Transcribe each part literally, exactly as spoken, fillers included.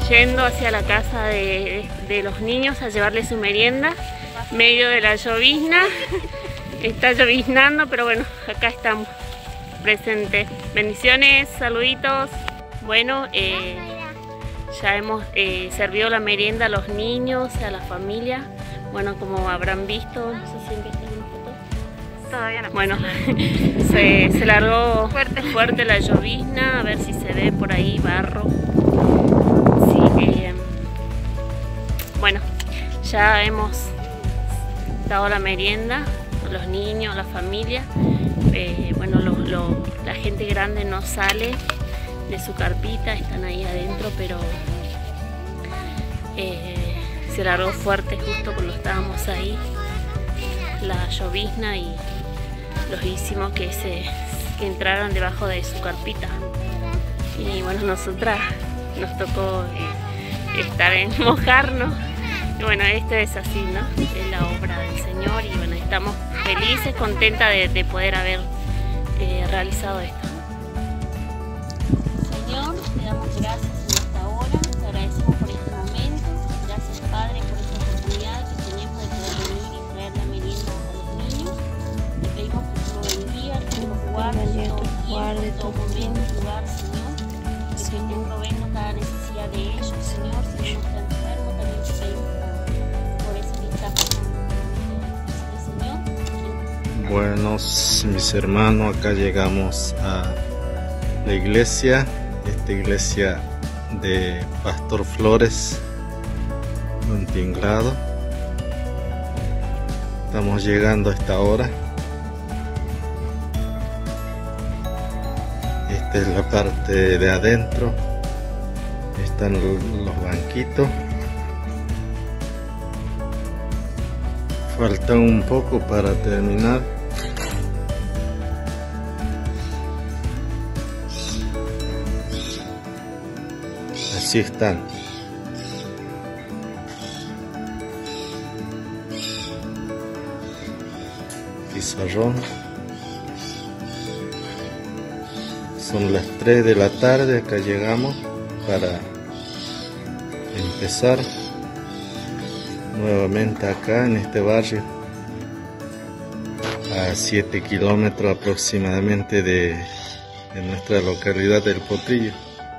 yendo hacia la casa de, de los niños a llevarles su merienda, medio de la llovizna. Está lloviznando, pero bueno, acá estamos presentes. Bendiciones, saluditos. Bueno, eh, ya hemos eh, servido la merienda a los niños, a la familia. Bueno, como habrán visto, no sé si empiezan una foto. Todavía no. Bueno, se, se largó fuerte. fuerte la llovizna, a ver si se ve por ahí barro. Sí, eh, bueno, ya hemos dado la merienda a los niños, a la familia. Eh, bueno, lo, lo, la gente grande no sale de su carpita, están ahí adentro, pero eh, se largó fuerte justo cuando estábamos ahí la llovizna y los hicimos que, se, que entraran debajo de su carpita. Y bueno, nosotras nos tocó eh, estar en mojarnos. Y bueno, esto es así, ¿no? Es la obra del Señor y bueno, estamos felices, contentas de, de poder haber eh, realizado esto. Señor, te damos gracias en esta hora, te agradecemos por este momento, gracias Padre por esta oportunidad que tenemos de poder venir y traer la merienda a los niños. Te pedimos que tú lo bendigas, que tú los guardes, que todo tiempo, en todo momento, lugar, Señor, que tú estés proveyendo cada necesidad de ellos, Señor. Si uno está enfermo, también te pedimos por, por ese que está Señor. Buenos mis hermanos, acá llegamos a la iglesia, esta iglesia de Pastor Flores, un tinglado. Estamos llegando a esta hora. Esta es la parte de adentro, están los banquitos. Falta un poco para terminar. Así están. Pizarrón. Son las tres de la tarde, acá llegamos para empezar nuevamente acá en este barrio, a siete kilómetros aproximadamente de, de nuestra localidad del Potrillo.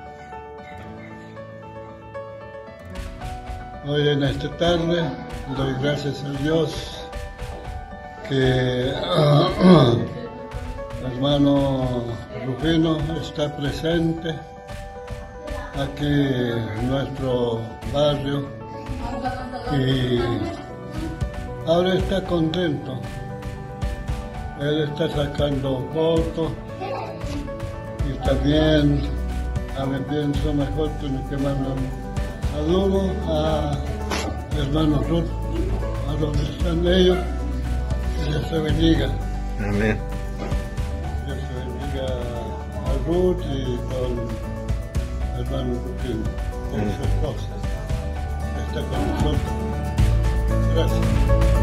Hoy en esta tarde doy gracias a Dios que uh, el hermano Rufino está presente aquí en nuestro barrio y ahora está contento. Él está sacando fotos y también a mí pienso mejor que mandan saludos a hermano Ruth, a donde están ellos, que Dios se bendiga. Amén. Dios se bendiga a Ruth y con hermano Rufino, con su esposa, está con nosotros. Gracias.